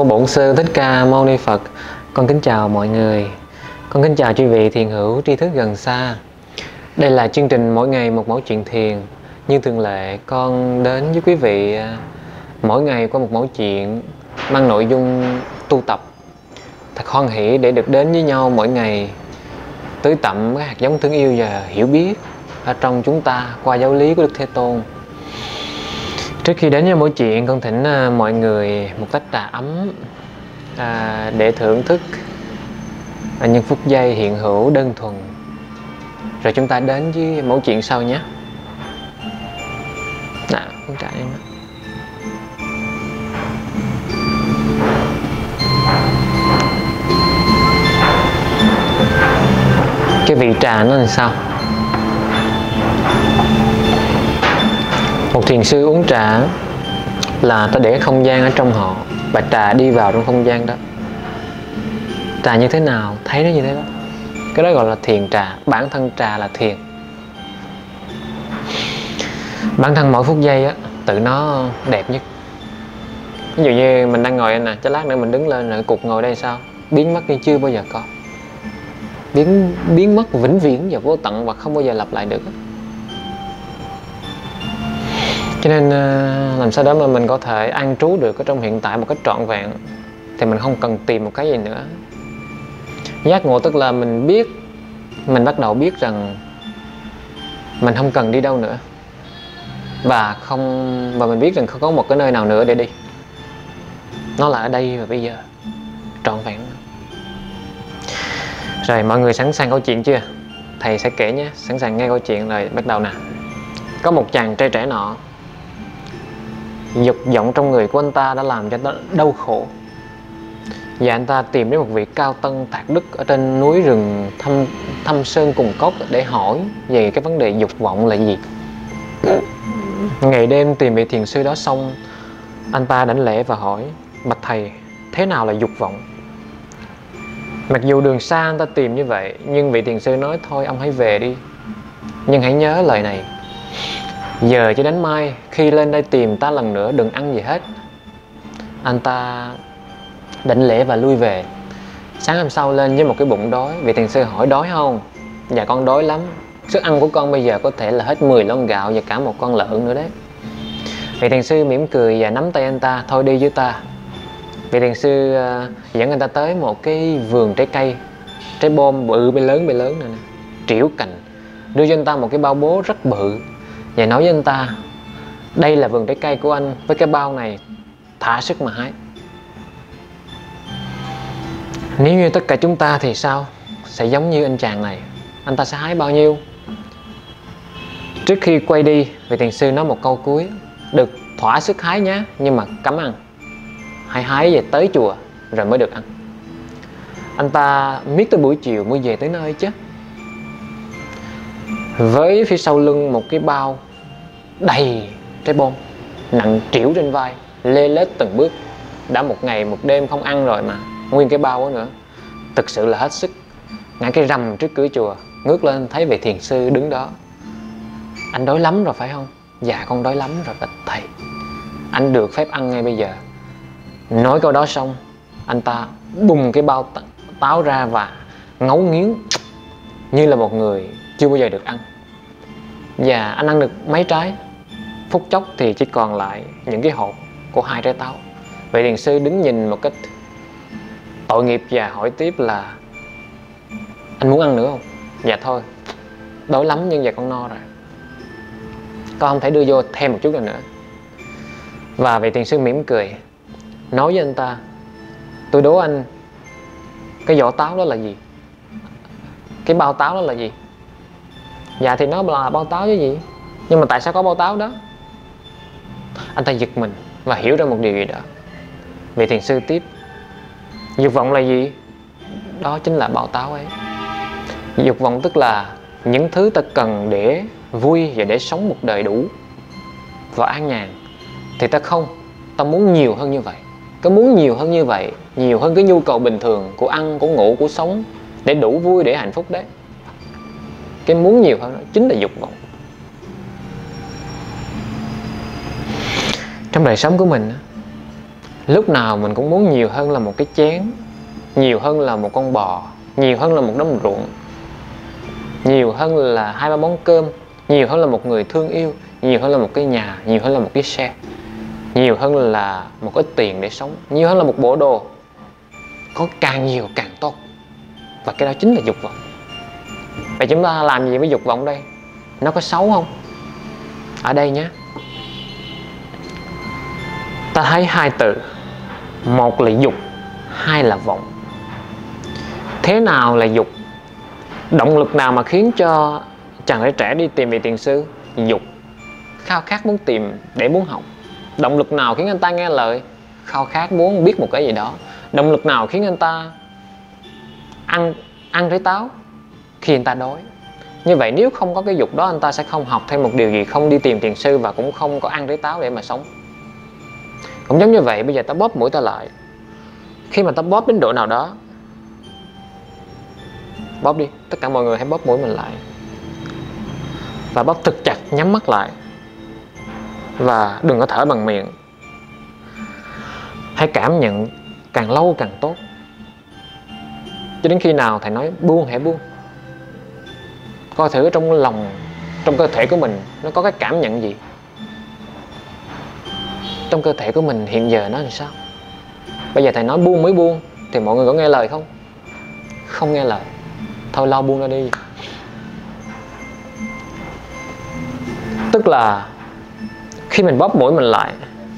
Bổn Sư Thích Ca Mâu Ni Phật. Con kính chào mọi người. Con kính chào quý vị thiền hữu tri thức gần xa. Đây là chương trình mỗi ngày một mẫu chuyện thiền. Như thường lệ, con đến với quý vị mỗi ngày qua một mẫu chuyện mang nội dung tu tập. Thật hoan hỷ để được đến với nhau mỗi ngày, tưới tẩm các hạt giống thương yêu và hiểu biết ở trong chúng ta qua giáo lý của Đức Thế Tôn. Trước khi đến với mỗi chuyện, con thỉnh mọi người một tách trà ấm để thưởng thức những phút giây hiện hữu đơn thuần. Rồi chúng ta đến với mẫu chuyện sau nhé. Uống trà em. Cái vị trà nó làm sao? Một thiền sư uống trà là ta để không gian ở trong họ và trà đi vào trong không gian đó. Trà như thế nào, thấy nó như thế đó. Cái đó gọi là thiền trà. Bản thân trà là thiền. Bản thân mỗi phút giây á, tự nó đẹp nhất. Ví dụ như mình đang ngồi đây nè, chắc lát nữa mình đứng lên rồi cục ngồi đây sao? Biến mất đi, chưa bao giờ có. Biến mất vĩnh viễn và vô tận và không bao giờ lặp lại được. Cho nên làm sao đó mà mình có thể an trú được ở trong hiện tại một cách trọn vẹn thì mình không cần tìm một cái gì nữa. Giác ngộ tức là mình biết, mình bắt đầu biết rằng mình không cần đi đâu nữa, và mình biết rằng không có một cái nơi nào nữa để đi. Nó là ở đây và bây giờ, trọn vẹn. Rồi mọi người sẵn sàng câu chuyện chưa? Thầy sẽ kể nhé. Sẵn sàng nghe câu chuyện rồi bắt đầu nè. Có một chàng trai trẻ nọ, dục vọng trong người của anh ta đã làm cho anh ta đau khổ. Và anh ta tìm đến một vị cao tân tạc đức ở trên núi rừng thâm sơn cùng cốc để hỏi về cái vấn đề dục vọng là gì. Ngày đêm tìm vị thiền sư đó xong, anh ta đảnh lễ và hỏi: bạch thầy, thế nào là dục vọng? Mặc dù đường xa anh ta tìm như vậy, nhưng vị thiền sư nói: thôi ông hãy về đi, nhưng hãy nhớ lời này: giờ cho đến mai, khi lên đây tìm ta lần nữa đừng ăn gì hết. Anh ta đảnh lễ và lui về. Sáng hôm sau lên với một cái bụng đói. Vị thiền sư hỏi: đói không? Dạ con đói lắm. Sức ăn của con bây giờ có thể là hết 10 lon gạo và cả một con lợn nữa đấy. Vị thiền sư mỉm cười và nắm tay anh ta: thôi đi với ta. Vị thiền sư dẫn anh ta tới một cái vườn trái cây, trái bom bự lớn này nè, trĩu cành, đưa cho anh ta một cái bao bố rất bự và nói với anh ta: đây là vườn trái cây của anh, với cái bao này thả sức mà hái. Nếu như tất cả chúng ta thì sao? Sẽ giống như anh chàng này. Anh ta sẽ hái bao nhiêu? Trước khi quay đi, vị thiền sư nói một câu cuối: được thỏa sức hái nhé, nhưng mà cấm ăn. Hãy hái về tới chùa rồi mới được ăn. Anh ta miết tới buổi chiều mới về tới nơi chứ. Với phía sau lưng một cái bao đầy trái bom, nặng trĩu trên vai, lê lết từng bước. Đã một ngày một đêm không ăn rồi mà nguyên cái bao đó nữa. Thực sự là hết sức. Ngã cái rầm trước cửa chùa, ngước lên thấy vị thiền sư đứng đó. Anh đói lắm rồi phải không? Dạ con đói lắm rồi bạch thầy. Anh được phép ăn ngay bây giờ. Nói câu đó xong, anh ta bùng cái bao táo ra và ngấu nghiến như là một người chưa bao giờ được ăn. Và anh ăn được mấy trái, phút chốc thì chỉ còn lại những cái hột của 2 trái táo. Vị thiền sư đứng nhìn một cách tội nghiệp và hỏi tiếp là: anh muốn ăn nữa không? Dạ thôi, đói lắm nhưng giờ con no rồi, con không thể đưa vô thêm một chút nữa. Và vị thiền sư mỉm cười nói với anh ta: tôi đố anh, cái vỏ táo đó là gì? Cái bao táo đó là gì? Dạ thì nó là bao táo chứ gì. Nhưng mà tại sao có bao táo đó? Anh ta giật mình và hiểu ra một điều gì đó. Vị thiền sư tiếp: dục vọng là gì? Đó chính là bao táo ấy. Dục vọng tức là những thứ ta cần để vui và để sống một đời đủ và an nhàn. Thì ta muốn nhiều hơn như vậy. Cái muốn nhiều hơn như vậy, nhiều hơn cái nhu cầu bình thường của ăn, của ngủ, của sống, để đủ vui, để hạnh phúc đấy. Cái muốn nhiều hơn đó chính là dục vọng. Trong đời sống của mình, Lúc nào mình cũng muốn nhiều hơn là một cái chén, nhiều hơn là một con bò, nhiều hơn là một đống ruộng, nhiều hơn là 2-3 món cơm, nhiều hơn là một người thương yêu, nhiều hơn là một cái nhà, nhiều hơn là một cái xe, nhiều hơn là một ít tiền để sống, nhiều hơn là một bộ đồ. Có càng nhiều càng tốt. Và cái đó chính là dục vọng. Vậy chúng ta làm gì với dục vọng đây? Nó có xấu không? Ở đây nhé, ta thấy hai từ, một là dục, hai là vọng. Thế nào là dục? Động lực nào mà khiến cho chàng trai trẻ đi tìm vị thiền sư? Dục, khao khát muốn tìm để muốn học. Động lực nào khiến anh ta nghe lời? Khao khát muốn biết một cái gì đó. Động lực nào khiến anh ta ăn trái táo? Khi anh ta đói. Như vậy nếu không có cái dục đó, anh ta sẽ không học thêm một điều gì, không đi tìm thiền sư và cũng không có ăn trái táo để mà sống. Cũng giống như vậy, bây giờ ta bóp mũi ta lại. Khi mà ta bóp đến độ nào đó, bóp đi, tất cả mọi người hãy bóp mũi mình lại. Và bóp thật chặt, nhắm mắt lại. Và đừng có thở bằng miệng. Hãy cảm nhận càng lâu càng tốt. Cho đến khi nào thầy nói buông, hãy buông. Coi thử trong lòng, trong cơ thể của mình nó có cái cảm nhận gì. Trong cơ thể của mình hiện giờ nó làm sao? Bây giờ thầy nói buông mới buông thì mọi người có nghe lời không? Không nghe lời. Thôi lo buông ra đi. Tức là khi mình bóp mũi mình lại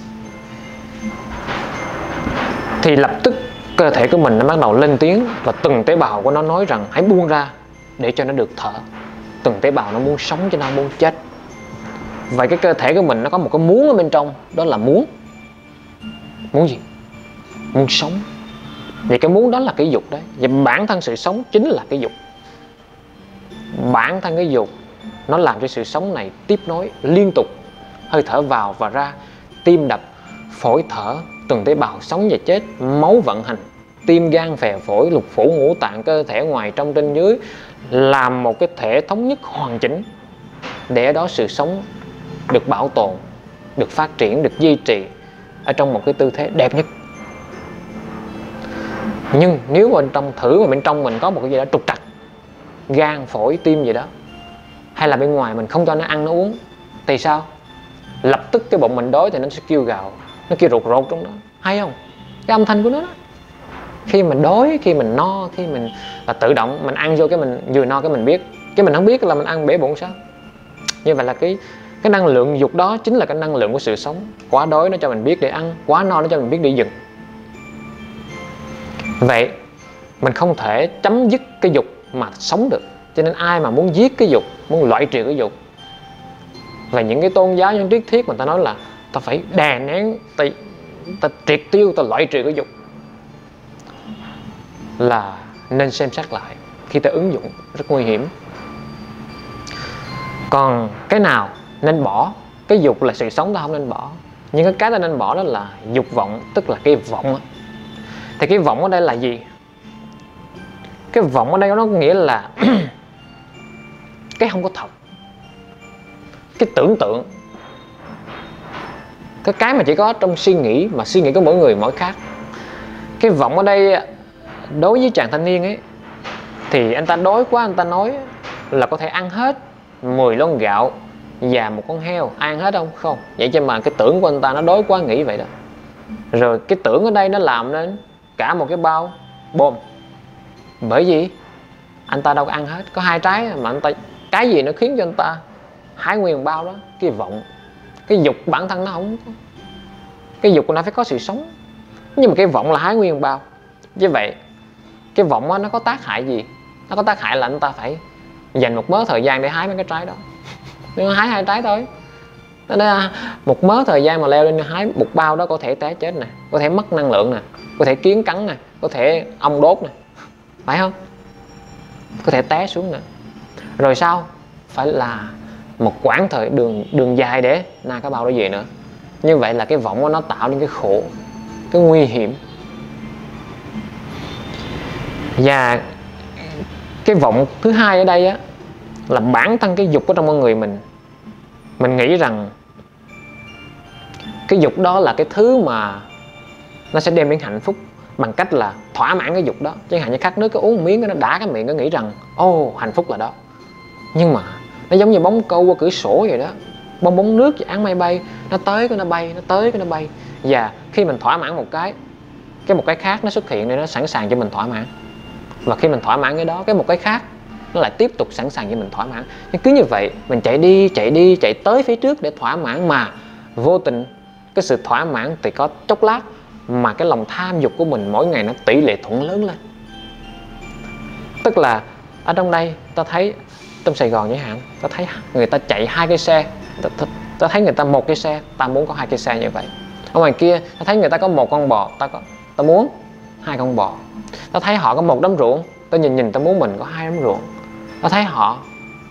thì lập tức cơ thể của mình nó bắt đầu lên tiếng. Và từng tế bào của nó nói rằng hãy buông ra để cho nó được thở. Từng tế bào nó muốn sống chứ nó muốn chết. Vậy cái cơ thể của mình nó có một cái muốn ở bên trong. Đó là muốn. Muốn gì? Muốn sống. Vậy cái muốn đó là cái dục đấy. Vậy bản thân sự sống chính là cái dục. Bản thân cái dục nó làm cho sự sống này tiếp nối liên tục. Hơi thở vào và ra, tim đập, phổi thở, từng tế bào sống và chết, máu vận hành, tim gan phèo phổi, lục phủ ngũ tạng, cơ thể ngoài trong trên dưới, làm một cái thể thống nhất hoàn chỉnh. Để ở đó sự sống được bảo tồn, được phát triển, được duy trì ở trong một cái tư thế đẹp nhất. Nhưng nếu bên trong thử mà bên trong mình có một cái gì đó trục trặc, gan, phổi, tim gì đó, hay là bên ngoài mình không cho nó ăn, nó uống, thì sao? Lập tức cái bụng mình đói thì nó sẽ kêu gào, nó kêu rột rột trong đó. Hay không? Cái âm thanh của nó đó. Khi mình đói, khi mình no, khi mình là tự động mình ăn vô cái mình vừa no cái mình biết. Cái mình không biết là mình ăn bể bụng sao? Như vậy là cái năng lượng dục đó chính là cái năng lượng của sự sống. Quá đói nó cho mình biết để ăn, quá no nó cho mình biết để dừng. Vậy mình không thể chấm dứt cái dục mà sống được. Cho nên ai mà muốn giết cái dục, muốn loại trừ cái dục, và những cái tôn giáo, những triết thiết mà ta nói là ta phải đè nén, ta triệt tiêu, ta loại trừ cái dục, là nên xem xét lại khi ta ứng dụng, rất nguy hiểm. Còn cái nào nên bỏ? Cái dục là sự sống ta không nên bỏ. Nhưng cái ta nên bỏ đó là dục vọng, tức là cái vọng. Thì cái vọng ở đây là gì? Cái vọng ở đây nó có nghĩa là cái không có thật, cái tưởng tượng, cái mà chỉ có trong suy nghĩ, mà suy nghĩ của mỗi người mỗi khác. Cái vọng ở đây đối với chàng thanh niên ấy, thì anh ta đói quá, anh ta nói là có thể ăn hết 10 lon gạo và một con heo. Ăn hết không? Không. Vậy cho mà cái tưởng của anh ta nó đói quá nghĩ vậy đó. Rồi cái tưởng ở đây nó làm nên cả một cái bao bom. Bởi vì anh ta đâu có ăn hết, có 2 trái mà anh ta, cái gì nó khiến cho anh ta hái nguyên bao đó? Cái vọng. Cái dục bản thân nó không có. Cái dục của nó phải có sự sống. Nhưng mà cái vọng là hái nguyên bao. Như vậy cái vọng đó, nó có tác hại gì? Nó có tác hại là anh ta phải dành một mớ thời gian để hái mấy cái trái đó. Nhưng hái 2 trái thôi. Nên một mớ thời gian mà leo lên hái một bao đó, có thể té chết nè, có thể mất năng lượng nè, có thể kiến cắn nè, có thể ong đốt nè, phải không? Có thể té xuống nè. Rồi sao? Phải là một quãng thời đường dài để na cái bao đó về nữa. Như vậy là cái vọng của nó tạo nên cái khổ, cái nguy hiểm. Và cái vọng thứ hai ở đây á, là bản thân cái dục ở trong con người mình nghĩ rằng cái dục đó là cái thứ mà nó sẽ đem đến hạnh phúc bằng cách là thỏa mãn cái dục đó. Chẳng hạn như khát nước, cái uống một miếng nó đã cái miệng, nó nghĩ rằng hạnh phúc là đó. Nhưng mà nó giống như bóng câu qua cửa sổ vậy đó, bong nước và áng mây bay, nó tới cái nó bay, nó tới cái nó bay. Và khi mình thỏa mãn một cái khác nó xuất hiện để nó sẵn sàng cho mình thỏa mãn. Và khi mình thỏa mãn cái đó, cái một cái khác nó lại tiếp tục sẵn sàng cho mình thỏa mãn. Nhưng cứ như vậy mình chạy tới phía trước để thỏa mãn, mà vô tình cái sự thỏa mãn thì có chốc lát, mà cái lòng tham dục của mình mỗi ngày nó tỷ lệ thuận lớn lên. Tức là ở trong đây ta thấy trong Sài Gòn chẳng hạn, ta thấy người ta chạy 2 cái xe, ta thấy người ta 1 cái xe, ta muốn có 2 cái xe như vậy. Ở ngoài kia ta thấy người ta có 1 con bò, ta muốn 2 con bò. Ta thấy họ có 1 đám ruộng, ta nhìn ta muốn mình có 2 đám ruộng. Ta thấy họ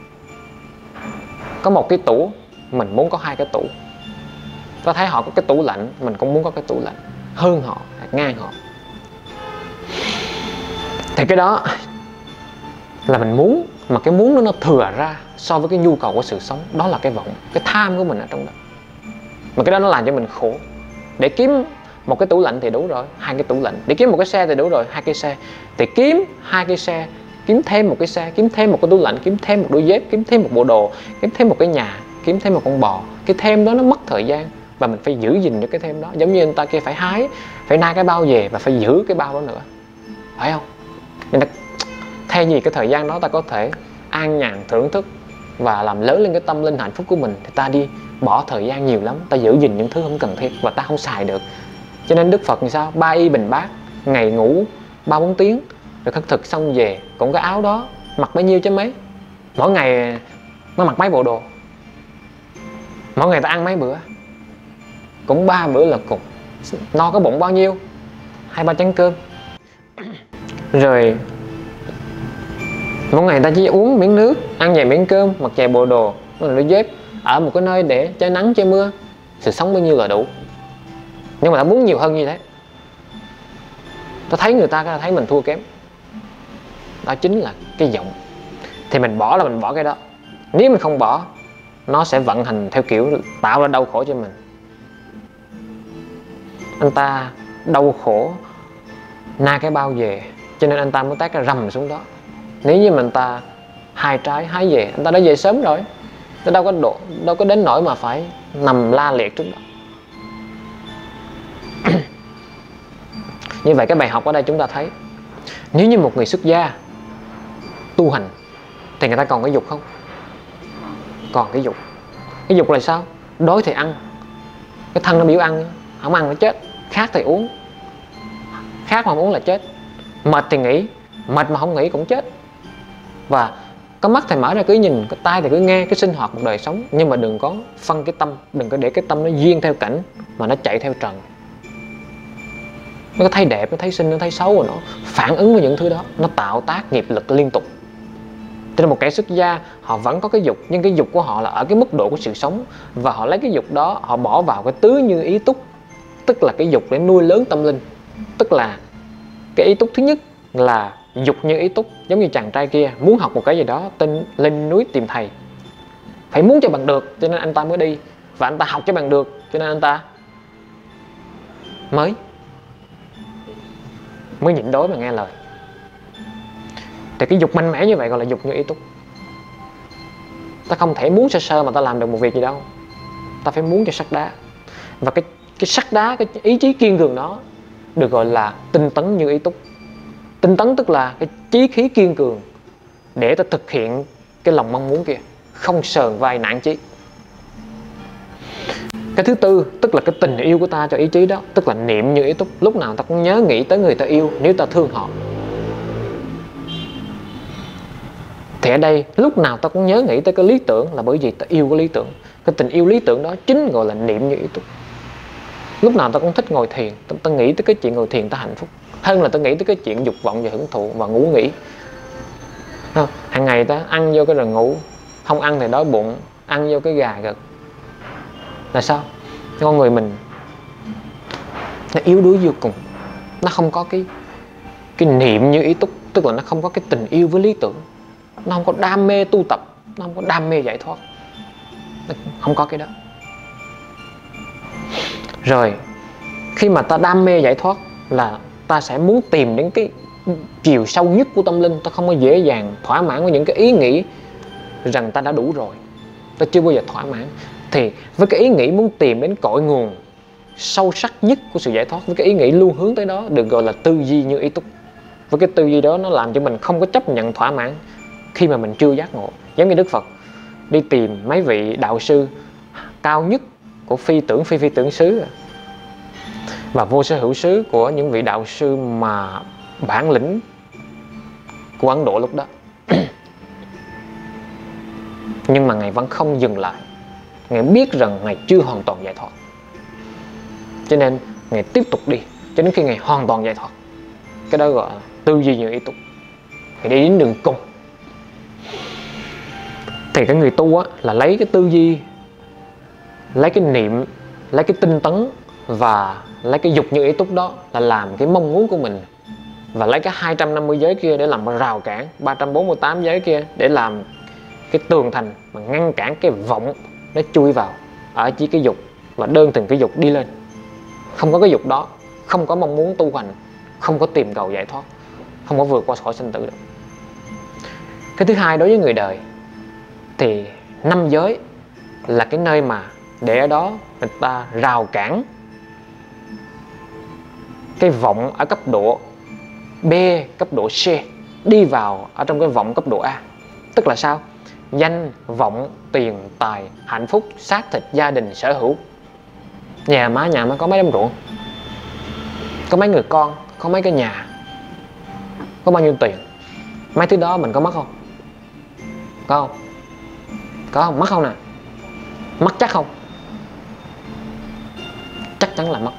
có 1 cái tủ, mình muốn có 2 cái tủ. Ta thấy họ có cái tủ lạnh, mình cũng muốn có cái tủ lạnh, hơn họ, ngang họ. Thì cái đó là mình muốn, mà cái muốn nó thừa ra so với cái nhu cầu của sự sống. Đó là cái vọng, cái tham của mình ở trong đó. Mà cái đó nó làm cho mình khổ. Để kiếm 1 cái tủ lạnh thì đủ rồi, 2 cái tủ lạnh. Để kiếm 1 cái xe thì đủ rồi, 2 cái xe. Để kiếm 2 cái xe, kiếm thêm 1 cái xe, kiếm thêm 1 cái tủ lạnh, kiếm thêm 1 đôi dép, kiếm thêm 1 bộ đồ, kiếm thêm 1 cái nhà, kiếm thêm 1 con bò. Cái thêm đó nó mất thời gian và mình phải giữ gìn cho cái thêm đó. Giống như người ta kia phải nai cái bao về và phải giữ cái bao đó nữa, phải không? Nên thay vì cái thời gian đó ta có thể an nhàn thưởng thức và làm lớn lên cái tâm linh hạnh phúc của mình, thì ta đi bỏ thời gian nhiều lắm, ta giữ gìn những thứ không cần thiết và ta không xài được. Cho nên Đức Phật thì sao? 3 y bình bát, ngày ngủ 3-4 tiếng, rồi khất thực xong về cũng cái áo đó, mặc bao nhiêu chứ mấy, mỗi ngày nó mặc mấy bộ đồ, mỗi ngày ta ăn mấy bữa, cũng 3 bữa là cùng, no cái bụng bao nhiêu, 2-3 chén cơm. Rồi mỗi ngày ta chỉ uống miếng nước, ăn vài miếng cơm, mặc vài bộ đồ, đôi dép, ở một cái nơi để che nắng che mưa. Sự sống bao nhiêu là đủ. Nhưng mà ta muốn nhiều hơn như thế. Ta thấy người ta thấy mình thua kém. Đó chính là cái vọng. Thì mình bỏ là mình bỏ cái đó. Nếu mình không bỏ, nó sẽ vận hành theo kiểu tạo ra đau khổ cho mình. Anh ta đau khổ na cái bao về, cho nên anh ta mới tát cái rầm xuống đó. Nếu như mình ta 2 trái hái về, anh ta đã về sớm rồi, ta đâu có đến nỗi mà phải nằm la liệt trước đó. Như vậy cái bài học ở đây chúng ta thấy, nếu như một người xuất gia tu hành thì người ta còn cái dục không? Còn cái dục. Cái dục là sao? Đói thì ăn, cái thân nó biểu ăn, không ăn nó chết. Khát thì uống, khát mà không uống là chết. Mệt thì nghỉ, mệt mà không nghỉ cũng chết. Và có mắt thì mở ra cứ nhìn, có tai thì cứ nghe cái sinh hoạt một đời sống. Nhưng mà đừng có phân cái tâm, đừng có để cái tâm nó duyên theo cảnh mà nó chạy theo trần. Nó có thấy đẹp, nó thấy xinh, nó thấy xấu rồi nó phản ứng với những thứ đó, nó tạo tác nghiệp lực liên tục. Cho nên một kẻ xuất gia họ vẫn có cái dục, nhưng cái dục của họ là ở cái mức độ của sự sống. Và họ lấy cái dục đó, họ bỏ vào cái tứ như ý túc, tức là cái dục để nuôi lớn tâm linh. Tức là cái ý túc thứ nhất là dục như ý túc. Giống như chàng trai kia muốn học một cái gì đó, tên lên núi tìm thầy, phải muốn cho bằng được, cho nên anh ta mới đi. Và anh ta học cho bằng được, cho nên anh ta mới nhịn đói mà nghe lời. Thì cái dục mạnh mẽ như vậy gọi là dục như ý túc. Ta không thể muốn sơ mà ta làm được một việc gì đâu. Ta phải muốn cho sắt đá. Và cái sắt đá, cái ý chí kiên cường đó được gọi là tinh tấn như ý túc. Tinh tấn tức là cái chí khí kiên cường để ta thực hiện cái lòng mong muốn kia, không sờn vai nản chí. Cái thứ tư tức là cái tình yêu của ta cho ý chí đó, tức là niệm như ý túc. Lúc nào ta cũng nhớ nghĩ tới người ta yêu nếu ta thương họ. Thì ở đây lúc nào ta cũng nhớ nghĩ tới cái lý tưởng là bởi vì ta yêu cái lý tưởng. Cái tình yêu lý tưởng đó chính gọi là niệm như ý túc. Lúc nào ta cũng thích ngồi thiền, ta nghĩ tới cái chuyện ngồi thiền ta hạnh phúc hơn là ta nghĩ tới cái chuyện dục vọng và hưởng thụ và ngủ nghỉ. Hàng ngày ta ăn vô cái rồi ngủ, không ăn thì đói bụng, ăn vô cái gà gật. Là sao? Con người mình nó yếu đuối vô cùng. Nó không có cái niệm như ý túc, tức là nó không có cái tình yêu với lý tưởng. Nó không có đam mê tu tập, nó không có đam mê giải thoát, nó không có cái đó. Rồi Khi mà ta đam mê giải thoát là ta sẽ muốn tìm đến cái chiều sâu nhất của tâm linh. Ta không có dễ dàng thỏa mãn với những cái ý nghĩ rằng ta đã đủ rồi, ta chưa bao giờ thỏa mãn. Thì với cái ý nghĩ muốn tìm đến cội nguồn sâu sắc nhất của sự giải thoát, với cái ý nghĩ luôn hướng tới đó, được gọi là tư duy như ý túc. Với cái tư duy đó nó làm cho mình không có chấp nhận thỏa mãn khi mà mình chưa giác ngộ. Giống như Đức Phật đi tìm mấy vị đạo sư cao nhất của phi tưởng xứ và vô sở hữu xứ, của những vị đạo sư mà bản lĩnh của Ấn Độ lúc đó. Nhưng mà Ngài vẫn không dừng lại. Ngài biết rằng Ngài chưa hoàn toàn giải thoát, cho nên Ngài tiếp tục đi cho đến khi Ngài hoàn toàn giải thoát. Cái đó gọi là tư duy như ý túc. Ngài đi đến đường cùng. Thì cái người tu á, là lấy cái tư duy, lấy cái niệm, lấy cái tinh tấn và lấy cái dục như ý túc đó là làm cái mong muốn của mình, và lấy cái 250 giới kia để làm rào cản, 348 giới kia để làm cái tường thành mà ngăn cản cái vọng nó chui vào ở chỉ cái dục, và đơn từng cái dục đi lên. Không có cái dục đó, không có mong muốn tu hành, không có tìm cầu giải thoát, không có vượt qua khỏi sinh tử được. Cái thứ hai, đối với người đời thì 5 giới là cái nơi mà để ở đó người ta rào cản cái vọng ở cấp độ B, cấp độ C đi vào ở trong cái vọng cấp độ A. Tức là sao? Danh, vọng, tiền, tài, hạnh phúc, xác thịt, gia đình, sở hữu. Nhà má có mấy đống ruộng, có mấy người con, có mấy cái nhà, có bao nhiêu tiền. Mấy thứ đó mình có mất không? Có không? Có không? Mất không nè? Mất chắc không? Chắc chắn là mất.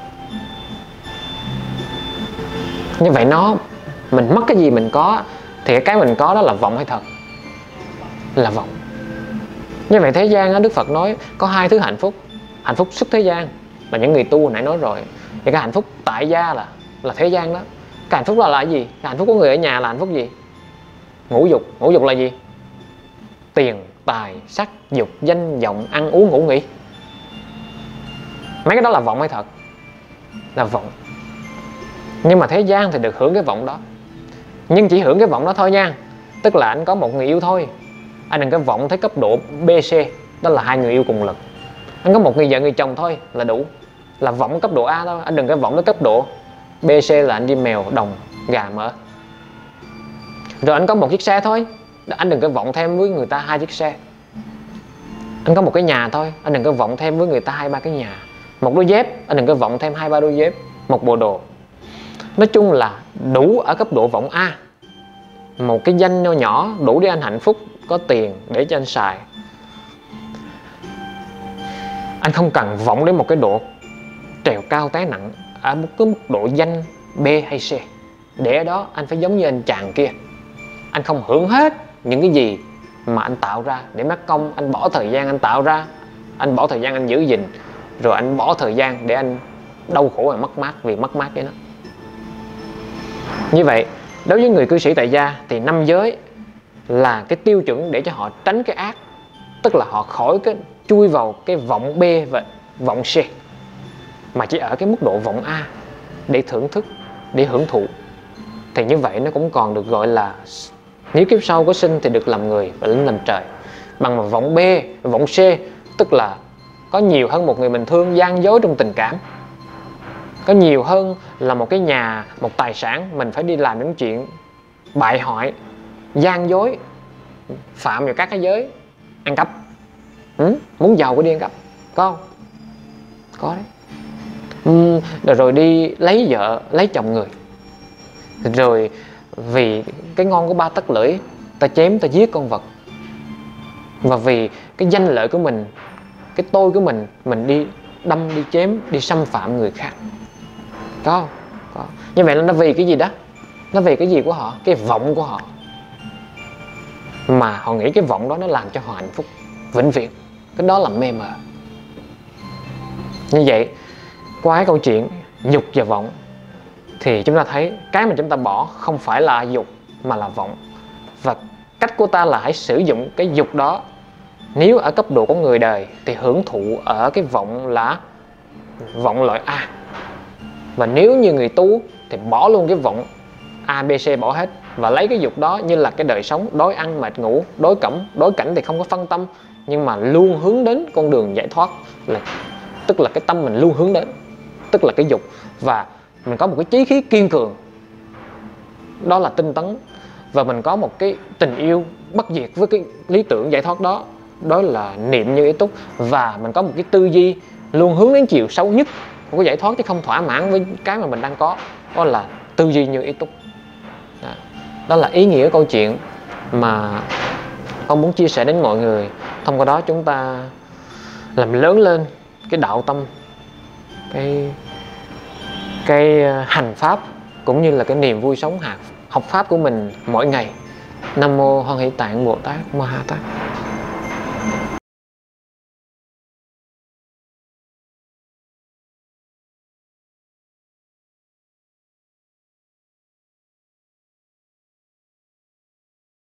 Như vậy mình mất cái gì mình có thì cái mình có đó là vọng hay thật? Là vọng. Như vậy thế gian á, Đức Phật nói có 2 thứ hạnh phúc. Hạnh phúc xuất thế gian là những người tu hồi nãy nói rồi. Thì cái hạnh phúc tại gia là thế gian đó. Cái hạnh phúc đó là cái gì? Cái hạnh phúc của người ở nhà là hạnh phúc gì? Ngũ dục. Ngũ dục là gì? Tiền, tài, sắc, dục, danh, vọng, ăn uống, ngủ nghỉ. Mấy cái đó là vọng hay thật? Là vọng. Nhưng mà thế gian thì được hưởng cái vọng đó, nhưng chỉ hưởng cái vọng đó thôi nha. Tức là anh có một người yêu thôi, anh đừng có vọng tới cấp độ BC, đó là 2 người yêu cùng lực. Anh có một người vợ người chồng thôi là đủ, là vọng cấp độ A thôi. Anh đừng có vọng tới cấp độ BC là anh đi mèo, đồng, gà, mỡ. Rồi anh có một chiếc xe thôi, anh đừng có vọng thêm với người ta 2 chiếc xe. Anh có một cái nhà thôi, anh đừng có vọng thêm với người ta 2-3 cái nhà. Một đôi dép, anh đừng có vọng thêm 2-3 đôi dép. Một bộ đồ. Nói chung là đủ ở cấp độ vọng A. Một cái danh nho nhỏ đủ để anh hạnh phúc, có tiền để cho anh xài. Anh không cần vọng đến một cái độ trèo cao té nặng ở một cái mức độ danh B hay C. Để ở đó anh phải giống như anh chàng kia, anh không hưởng hết những cái gì mà anh tạo ra để mất công. Anh bỏ thời gian anh tạo ra, anh bỏ thời gian anh giữ gìn, rồi anh bỏ thời gian để anh đau khổ và mất mát vì mất mát cái đó. Như vậy đối với người cư sĩ tại gia thì 5 giới là cái tiêu chuẩn để cho họ tránh cái ác. Tức là họ khỏi cái chui vào cái vọng B và vọng C, mà chỉ ở cái mức độ vọng A để thưởng thức, để hưởng thụ. Thì như vậy nó cũng còn được gọi là nếu kiếp sau có sinh thì được làm người và lên làm trời. Bằng mà vọng B, vọng C tức là có nhiều hơn một người bình thường, gian dối trong tình cảm. Có nhiều hơn là một cái nhà, một tài sản, mình phải đi làm những chuyện bại hoại, gian dối, phạm vào các cái giới, ăn cắp. Muốn giàu có đi ăn cắp, có không? Có đấy. Rồi đi lấy vợ, lấy chồng người. Rồi vì cái ngon của 3 tấc lưỡi, ta chém, ta giết con vật. Và vì cái danh lợi của mình, cái tôi của mình đi đâm, đi chém, đi xâm phạm người khác. Có không? Có. Như vậy là nó vì cái gì đó? Nó vì cái gì của họ? Cái vọng của họ. Mà họ nghĩ cái vọng đó nó làm cho họ hạnh phúc vĩnh viễn. Cái đó là mê mờ. Như vậy qua cái câu chuyện dục và vọng thì chúng ta thấy cái mà chúng ta bỏ không phải là dục mà là vọng. Và cách của ta là hãy sử dụng cái dục đó. Nếu ở cấp độ của người đời thì hưởng thụ ở cái vọng là vọng loại A. Và nếu như người tu thì bỏ luôn cái vọng ABC, bỏ hết, và lấy cái dục đó như là cái đời sống, đói ăn mệt ngủ, đối cảnh thì không có phân tâm, nhưng mà luôn hướng đến con đường giải thoát, tức là cái tâm mình luôn hướng đến, tức là cái dục. Và mình có một cái chí khí kiên cường, đó là tinh tấn. Và mình có một cái tình yêu bất diệt với cái lý tưởng giải thoát đó, đó là niệm như ý túc. Và mình có một cái tư duy luôn hướng đến chiều sâu nhất của cái giải thoát, chứ không thỏa mãn với cái mà mình đang có, đó là tư duy như ý túc. Đó là ý nghĩa câu chuyện mà ông muốn chia sẻ đến mọi người. Thông qua đó chúng ta làm lớn lên cái đạo tâm, cái hành pháp, cũng như là cái niềm vui sống học pháp của mình mỗi ngày. Nam mô Hoan Hỷ Tạng Bồ Tát Ma Ha Tát.